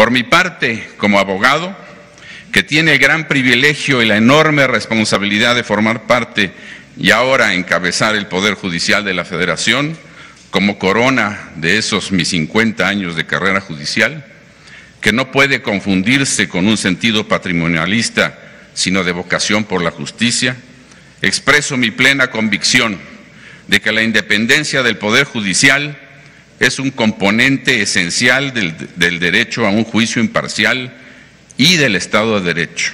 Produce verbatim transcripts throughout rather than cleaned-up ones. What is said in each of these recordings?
Por mi parte, como abogado, que tiene el gran privilegio y la enorme responsabilidad de formar parte y ahora encabezar el Poder Judicial de la Federación, como corona de esos mis cincuenta años de carrera judicial, que no puede confundirse con un sentido patrimonialista, sino de vocación por la justicia, expreso mi plena convicción de que la independencia del Poder Judicial es un componente esencial del, del derecho a un juicio imparcial y del Estado de Derecho.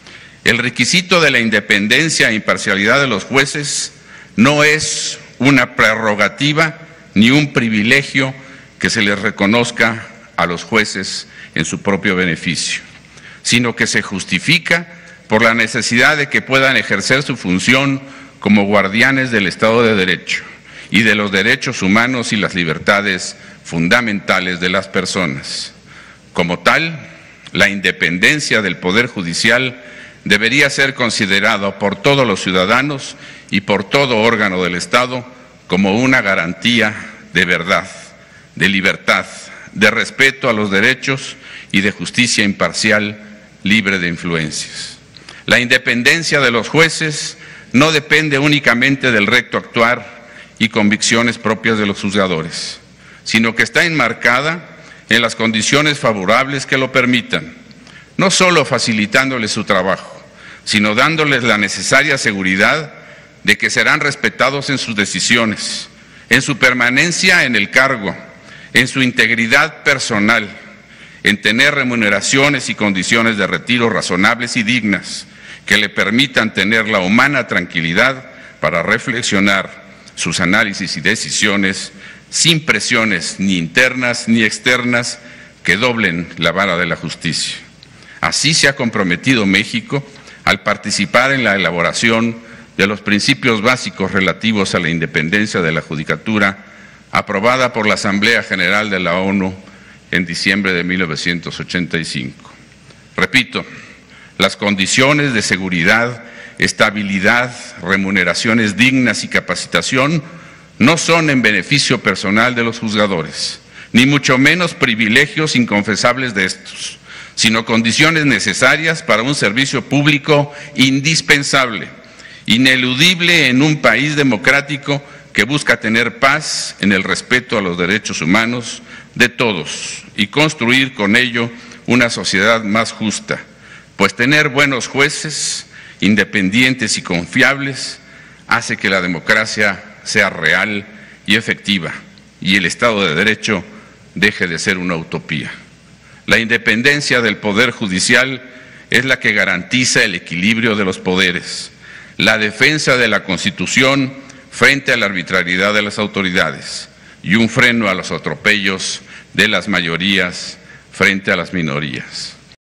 El requisito de la independencia e imparcialidad de los jueces no es una prerrogativa ni un privilegio que se les reconozca a los jueces en su propio beneficio, sino que se justifica por la necesidad de que puedan ejercer su función como guardianes del Estado de Derecho y de los derechos humanos y las libertades fundamentales de las personas. Como tal, la independencia del Poder Judicial debería ser considerada por todos los ciudadanos y por todo órgano del Estado como una garantía de verdad, de libertad, de respeto a los derechos y de justicia imparcial, libre de influencias. La independencia de los jueces no depende únicamente del recto actuar y convicciones propias de los juzgadores, sino que está enmarcada en las condiciones favorables que lo permitan, no solo facilitándoles su trabajo, sino dándoles la necesaria seguridad de que serán respetados en sus decisiones, en su permanencia en el cargo, en su integridad personal, en tener remuneraciones y condiciones de retiro razonables y dignas que le permitan tener la humana tranquilidad para reflexionar sus análisis y decisiones sin presiones ni internas ni externas que doblen la vara de la justicia. Así se ha comprometido México al participar en la elaboración de los principios básicos relativos a la independencia de la judicatura, aprobada por la Asamblea General de la ONU en diciembre de mil novecientos ochenta y cinco. Repito, las condiciones de seguridad, estabilidad, remuneraciones dignas y capacitación no son en beneficio personal de los juzgadores, ni mucho menos privilegios inconfesables de estos, sino condiciones necesarias para un servicio público indispensable, ineludible en un país democrático que busca tener paz en el respeto a los derechos humanos de todos y construir con ello una sociedad más justa, pues tener buenos jueces, independientes y confiables, hace que la democracia sea real y efectiva y el Estado de Derecho deje de ser una utopía. La independencia del Poder Judicial es la que garantiza el equilibrio de los poderes, la defensa de la Constitución frente a la arbitrariedad de las autoridades y un freno a los atropellos de las mayorías frente a las minorías.